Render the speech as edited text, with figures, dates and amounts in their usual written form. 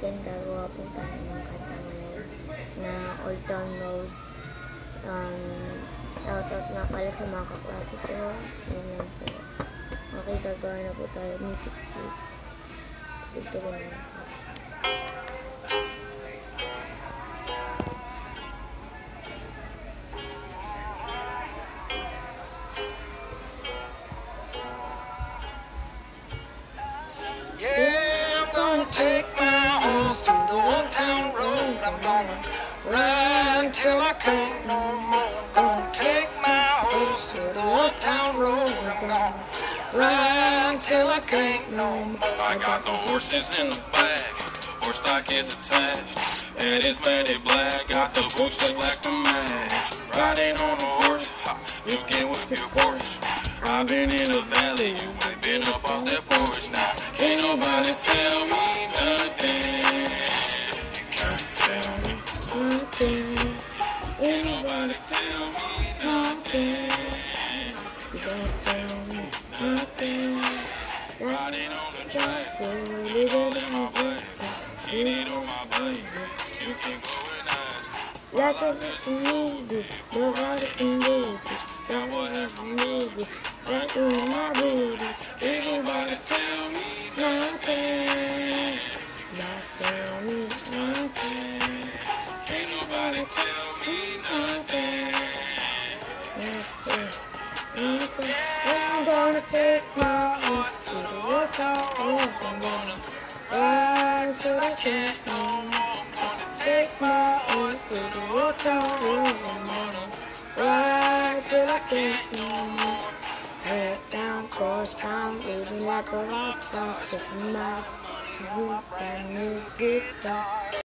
weekend gagawa po tayo ng kanta ngayon na Old Town Road. Shoutout nga pala sa mga kaklase ko. Yun lang po. Okay, gagawa na po tayo. Music please. Tugtugin na natin. Yeah, I'm gonna take my horse to the old town road. I'm gonna ride till I can't no more. I'm gonna take my horse to the old town road. I'm gonna ride till I can't no more. I got the horses in the back, horse stock is attached, and it's matted black. Got the bushes black to match. Riding on a horse, you can whip your Porsche. I've been in the valley, you ain't been up off that porch. Now can't nobody tell me nothing. You can't tell me nothing. Ain't nobody tell me nothing. You can't tell me nothing. Riding on the track, rolling on my bike, cheating on my bike. You can go and ask. Like I just need it, nobody can do it. Got whatever need it. Back in my booty. Ain't nobody tell me nothing. Not tell me Nothing. Ain't nobody tell me nothing. nothing. I'm gonna take my horse to the old town road. I'm gonna ride till I can't no more. I'm gonna take my horse to the old town road. I'm gonna ride till I can't no more. Head down, cross town, living like a rock star. Taking my money, a brand new guitar.